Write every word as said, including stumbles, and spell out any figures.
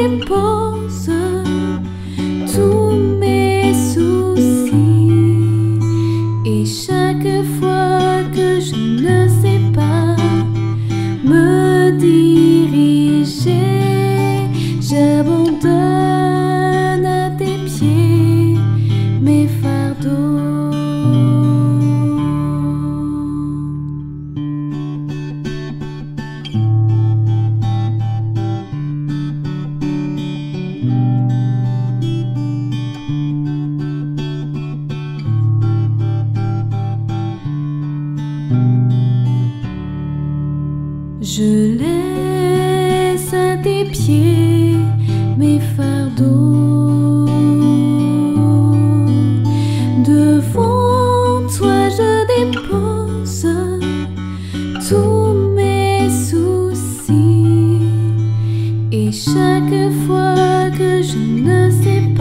dépose tous mes soucis. Et chaque fois que je ne sais pas me diriger, j'abandonne à tes pieds mes fardeaux. Je laisse à tes pieds mes fardeaux. Devant toi je dépose tous mes soucis. Et chaque fois que je ne sais